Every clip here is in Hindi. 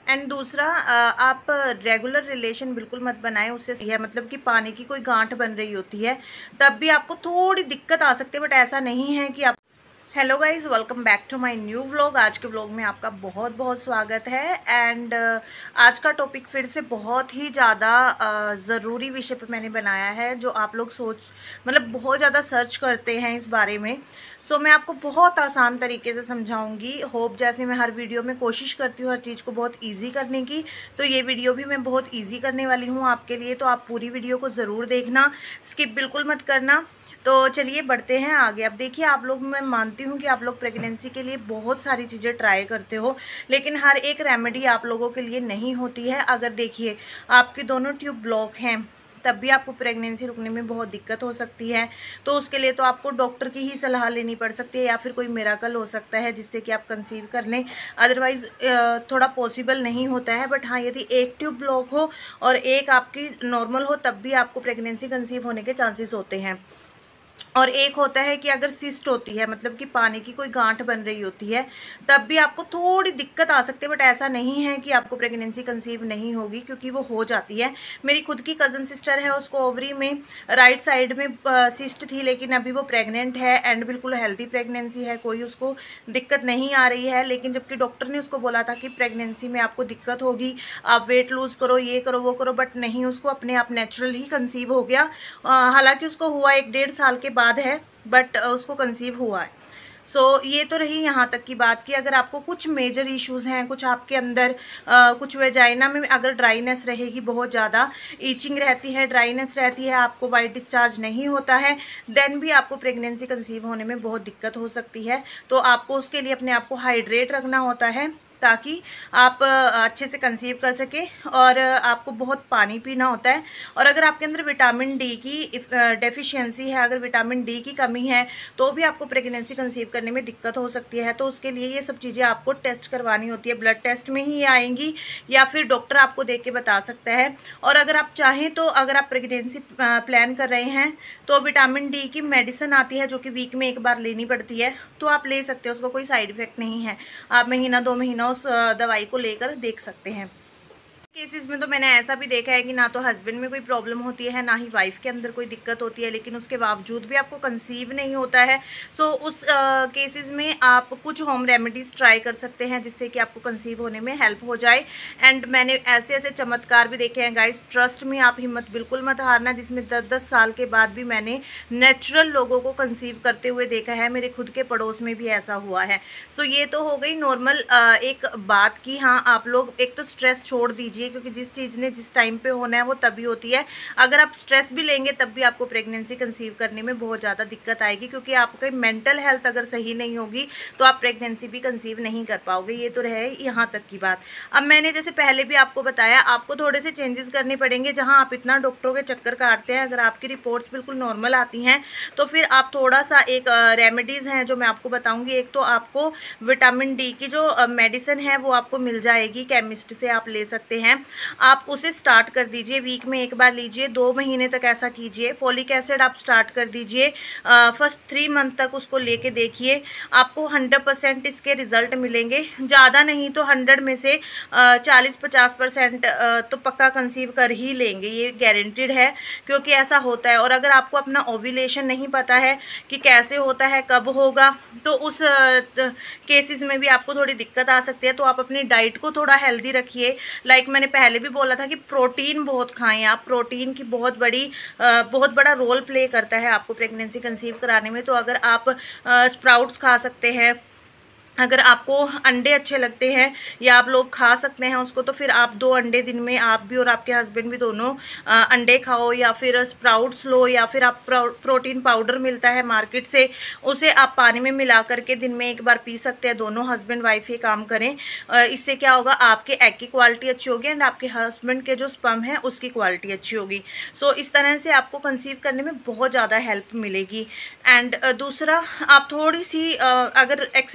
एंड दूसरा आप रेगुलर रिलेशन बिल्कुल मत बनाएं उससे। है मतलब कि पानी की कोई गांठ बन रही होती है तब भी आपको थोड़ी दिक्कत आ सकती है, बट ऐसा नहीं है कि आप। Hello guys, welcome back to my new vlog. आज के व्लॉग में आपका बहुत बहुत स्वागत है। एंड आज का टॉपिक फिर से बहुत ही ज़्यादा ज़रूरी विषय पे मैंने बनाया है, जो आप लोग मतलब बहुत ज़्यादा सर्च करते हैं इस बारे में। सो मैं आपको बहुत आसान तरीके से समझाऊंगी। होप जैसे मैं हर वीडियो में कोशिश करती हूँ हर चीज़ को बहुत ईजी करने की, तो ये वीडियो भी मैं बहुत ईजी करने वाली हूँ आपके लिए। तो आप पूरी वीडियो को ज़रूर देखना, स्किप बिल्कुल मत करना। तो चलिए बढ़ते हैं आगे। अब देखिए, आप लोग, मैं मानती हूँ कि आप लोग प्रेगनेंसी के लिए बहुत सारी चीज़ें ट्राई करते हो, लेकिन हर एक रेमेडी आप लोगों के लिए नहीं होती है। अगर देखिए आपके दोनों ट्यूब ब्लॉक हैं तब भी आपको प्रेगनेंसी रुकने में बहुत दिक्कत हो सकती है, तो उसके लिए तो आपको डॉक्टर की ही सलाह लेनी पड़ सकती है, या फिर कोई मिराकल हो सकता है जिससे कि आप कंसीव कर लें। अदरवाइज थोड़ा पॉसिबल नहीं होता है। बट हाँ, यदि एक ट्यूब ब्लॉक हो और एक आपकी नॉर्मल हो तब भी आपको प्रेगनेंसी कंसीव होने के चांसेस होते हैं। और एक होता है कि अगर सिस्ट होती है, मतलब कि पानी की कोई गांठ बन रही होती है, तब भी आपको थोड़ी दिक्कत आ सकती है। बट ऐसा नहीं है कि आपको प्रेगनेंसी कंसीव नहीं होगी, क्योंकि वो हो जाती है। मेरी खुद की कज़न सिस्टर है, उसको ओवरी में राइट साइड में सिस्ट थी, लेकिन अभी वो प्रेग्नेंट है एंड बिल्कुल हेल्दी प्रेगनेंसी है, कोई उसको दिक्कत नहीं आ रही है। लेकिन जबकि डॉक्टर ने उसको बोला था कि प्रेगनेंसी में आपको दिक्कत होगी, आप वेट लूज़ करो, ये करो वो करो, बट नहीं, उसको अपने आप नेचुरल ही कंसीव हो गया। हालांकि उसको हुआ 1-1.5 साल के बाद है, बट उसको कंसीव हुआ है। सो ये तो रही यहाँ तक की बात कि अगर आपको कुछ मेजर इश्यूज हैं, कुछ आपके अंदर कुछ वेजाइना में अगर ड्राइनेस रहेगी, बहुत ज़्यादा ईचिंग रहती है, ड्राइनेस रहती है, आपको वाइट डिस्चार्ज नहीं होता है, देन भी आपको प्रेगनेंसी कंसीव होने में बहुत दिक्कत हो सकती है। तो आपको उसके लिए अपने आप को हाइड्रेट रखना होता है, ताकि आप अच्छे से कंसीव कर सके। और आपको बहुत पानी पीना होता है। और अगर आपके अंदर विटामिन डी की डेफिशिएंसी है, अगर विटामिन डी की कमी है, तो भी आपको प्रेगनेंसी कंसीव करने में दिक्कत हो सकती है। तो उसके लिए ये सब चीज़ें आपको टेस्ट करवानी होती है, ब्लड टेस्ट में ही आएंगी, या फिर डॉक्टर आपको देख के बता सकता है। और अगर आप चाहें तो अगर आप प्रेगनेंसी प्लान कर रहे हैं तो विटामिन डी की मेडिसिन आती है, जो कि वीक में 1 बार लेनी पड़ती है, तो आप ले सकते हो, उसका कोई साइड इफेक्ट नहीं है। आप महीना 2 महीना उस दवाई को लेकर देख सकते हैं। केसेस में तो मैंने ऐसा भी देखा है कि ना तो हस्बैंड में कोई प्रॉब्लम होती है, ना ही वाइफ के अंदर कोई दिक्कत होती है, लेकिन उसके बावजूद भी आपको कंसीव नहीं होता है। सो उस केसेस में आप कुछ होम रेमेडीज़ ट्राई कर सकते हैं, जिससे कि आपको कंसीव होने में हेल्प हो जाए। एंड मैंने ऐसे ऐसे चमत्कार भी देखे हैं गाइस, ट्रस्ट में, आप हिम्मत बिल्कुल मत हारना, जिसमें 10-10 साल के बाद भी मैंने नेचुरल लोगों को कंसीव करते हुए देखा है। मेरे खुद के पड़ोस में भी ऐसा हुआ है। सो ये तो हो गई नॉर्मल एक बात की। हाँ, आप लोग एक तो स्ट्रेस छोड़ दीजिए, क्योंकि जिस चीज़ ने जिस टाइम पे होना है वो तभी होती है। अगर आप स्ट्रेस भी लेंगे तब भी आपको प्रेगनेंसी कंसीव करने में बहुत ज़्यादा दिक्कत आएगी, क्योंकि आपकी मेंटल हेल्थ अगर सही नहीं होगी तो आप प्रेगनेंसी भी कंसीव नहीं कर पाओगे। ये तो रहे यहाँ तक की बात। अब मैंने जैसे पहले भी आपको बताया, आपको थोड़े से चेंजेस करने पड़ेंगे। जहाँ आप इतना डॉक्टरों के चक्कर काटते हैं, अगर आपकी रिपोर्ट्स बिल्कुल नॉर्मल आती हैं तो फिर आप थोड़ा सा एक रेमेडीज़ हैं जो मैं आपको बताऊँगी। एक तो आपको विटामिन डी की जो मेडिसिन है वो आपको मिल जाएगी, केमिस्ट से आप ले सकते हैं। आप उसे स्टार्ट कर दीजिए, वीक में 1 बार लीजिए, 2 महीने तक ऐसा कीजिए। फॉलिक एसिड आप स्टार्ट कर दीजिए, फर्स्ट 3 मंथ तक उसको लेके देखिए, आपको 100% इसके रिजल्ट मिलेंगे। ज़्यादा नहीं तो 100 में से 40-50% तो पक्का कंसीव कर ही लेंगे, ये गारंटीड है, क्योंकि ऐसा होता है। और अगर आपको अपना ओव्यूलेशन नहीं पता है कि कैसे होता है, कब होगा, तो उस केसेस में भी आपको थोड़ी दिक्कत आ सकती है। तो आप अपनी डाइट को थोड़ा हेल्दी रखिए। लाइक मैंने पहले भी बोला था कि प्रोटीन बहुत खाएं आप। प्रोटीन की बहुत बड़ा रोल प्ले करता है आपको प्रेगनेंसी कंसीव कराने में। तो अगर आप स्प्राउट्स खा सकते हैं, अगर आपको अंडे अच्छे लगते हैं या आप लोग खा सकते हैं उसको, तो फिर आप 2 अंडे दिन में, आप भी और आपके हस्बैंड भी दोनों अंडे खाओ, या फिर स्प्राउट्स लो, या फिर आप प्रोटीन पाउडर मिलता है मार्केट से, उसे आप पानी में मिला करके दिन में 1 बार पी सकते हैं। दोनों हस्बैंड वाइफ ये काम करें। इससे क्या होगा, आपके एग की क्वालिटी अच्छी होगी एंड आपके हस्बैंड के जो स्पर्म है उसकी क्वालिटी अच्छी होगी। सो इस तरह से आपको कंसीव करने में बहुत ज़्यादा हेल्प मिलेगी। एंड दूसरा, आप थोड़ी सी अगर एक्सरसाइज नहीं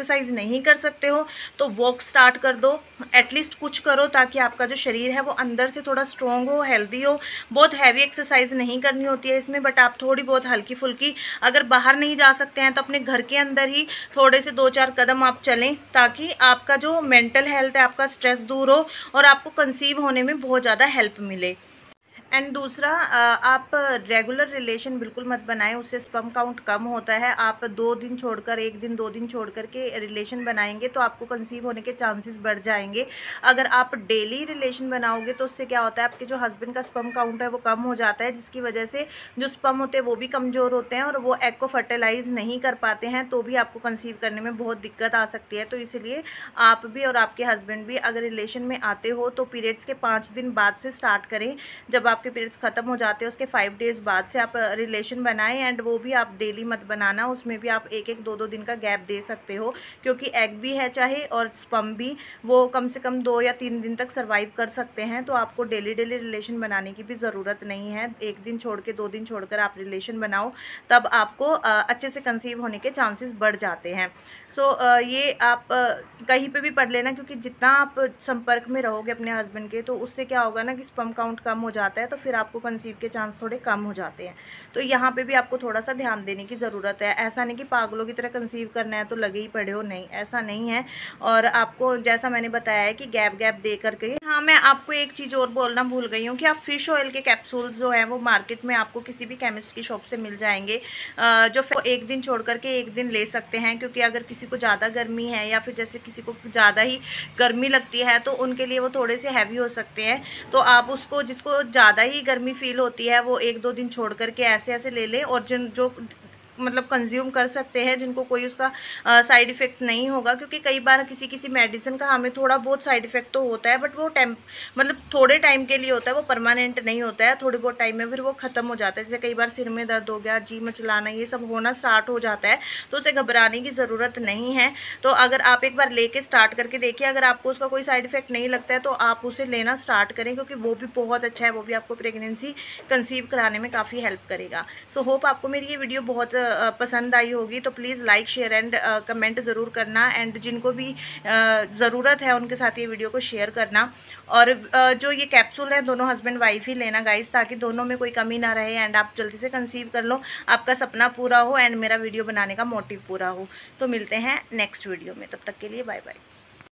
नहीं कर सकते हो तो वॉक स्टार्ट कर दो, एटलीस्ट कुछ करो ताकि आपका जो शरीर है वो अंदर से थोड़ा स्ट्रॉन्ग हो, हेल्दी हो। बहुत हैवी एक्सरसाइज नहीं करनी होती है इसमें, बट आप थोड़ी बहुत हल्की फुल्की, अगर बाहर नहीं जा सकते हैं तो अपने घर के अंदर ही थोड़े से 2-4 कदम आप चलें ताकि आपका जो मेंटल हेल्थ है, आपका स्ट्रेस दूर हो और आपको कंसीव होने में बहुत ज़्यादा हेल्प मिले। एंड दूसरा, आप रेगुलर रिलेशन बिल्कुल मत बनाएं, उससे स्पर्म काउंट कम होता है। आप 2 दिन छोड़कर, 1 दिन 2 दिन छोड़ कर के रिलेशन बनाएंगे तो आपको कंसीव होने के चांसेस बढ़ जाएंगे। अगर आप डेली रिलेशन बनाओगे तो उससे क्या होता है, आपके जो हस्बैंड का स्पर्म काउंट है वो कम हो जाता है, जिसकी वजह से जो स्पर्म होते हैं वो भी कमज़ोर होते हैं और वो एग को फर्टिलाइज नहीं कर पाते हैं, तो भी आपको कंसीव करने में बहुत दिक्कत आ सकती है। तो इसलिए आप भी और आपके हस्बैंड भी अगर रिलेशन में आते हो तो पीरियड्स के 5 दिन बाद से स्टार्ट करें। जब आपके पीरियड्स ख़त्म हो जाते हैं उसके 5 डेज़ बाद से आप रिलेशन बनाएं, एंड वो भी आप डेली मत बनाना, उसमें भी आप 1-1, 2-2 दिन का गैप दे सकते हो, क्योंकि एग भी है चाहे और स्पर्म भी, वो कम से कम 2 या 3 दिन तक सर्वाइव कर सकते हैं। तो आपको डेली रिलेशन बनाने की भी ज़रूरत नहीं है, 1 दिन छोड़ के 2 दिन छोड़कर आप रिलेशन बनाओ, तब आपको अच्छे से कंसीव होने के चांसेस बढ़ जाते हैं। सो ये आप कहीं पे भी पढ़ लेना, क्योंकि जितना आप संपर्क में रहोगे अपने हस्बैंड के तो उससे क्या होगा ना कि स्पर्म काउंट कम हो जाता है, तो फिर आपको कंसीव के चांस थोड़े कम हो जाते हैं। तो यहाँ पे भी आपको थोड़ा सा ध्यान देने की ज़रूरत है। ऐसा नहीं कि पागलों की तरह कंसीव करना है तो लगे ही पड़े हो, नहीं, ऐसा नहीं है। और आपको जैसा मैंने बताया है कि गैप गैप दे करके। हाँ, मैं आपको एक चीज़ और बोलना भूल गई हूँ कि आप फिश ऑयल के कैप्सूल्स जो हैं वो मार्केट में आपको किसी भी केमिस्ट की शॉप से मिल जाएंगे, जो 1 दिन छोड़ करके 1 दिन ले सकते हैं, क्योंकि अगर किसी को ज़्यादा गर्मी है या फिर जैसे किसी को ज़्यादा ही गर्मी लगती है तो उनके लिए वो थोड़े से हैवी हो सकते हैं। तो आप उसको, जिसको ज़्यादा ही गर्मी फील होती है, वो 1-2 दिन छोड़ करके ऐसे ऐसे ले लें, और जो मतलब कंज्यूम कर सकते हैं, जिनको कोई उसका साइड इफ़ेक्ट नहीं होगा, क्योंकि कई बार किसी मेडिसिन का हमें थोड़ा बहुत साइड इफ़ेक्ट तो होता है, बट वो मतलब थोड़े टाइम के लिए होता है, वो परमानेंट नहीं होता है। थोड़े बहुत टाइम में फिर वो ख़त्म हो जाता है। जैसे कई बार सिर में दर्द हो गया, जी मचलाना, ये सब होना स्टार्ट हो जाता है, तो उसे घबराने की ज़रूरत नहीं है। तो अगर आप एक बार लेके स्टार्ट करके देखिए, अगर आपको उसका कोई साइड इफ़ेक्ट नहीं लगता है तो आप उसे लेना स्टार्ट करें, क्योंकि वो भी बहुत अच्छा है, वो भी आपको प्रेगनेंसी कंसीव कराने में काफ़ी हेल्प करेगा। सो होप आपको मेरी ये वीडियो बहुत पसंद आई होगी, तो please like, share and comment ज़रूर करना, एंड जिनको भी ज़रूरत है उनके साथ ये वीडियो को शेयर करना। और जो ये कैप्सूल है दोनों हस्बैंड वाइफ ही लेना गाइस, ताकि दोनों में कोई कमी ना रहे एंड आप जल्दी से कंसीव कर लो, आपका सपना पूरा हो एंड मेरा वीडियो बनाने का मोटिव पूरा हो। तो मिलते हैं नेक्स्ट वीडियो में, तब तक के लिए बाय बाय।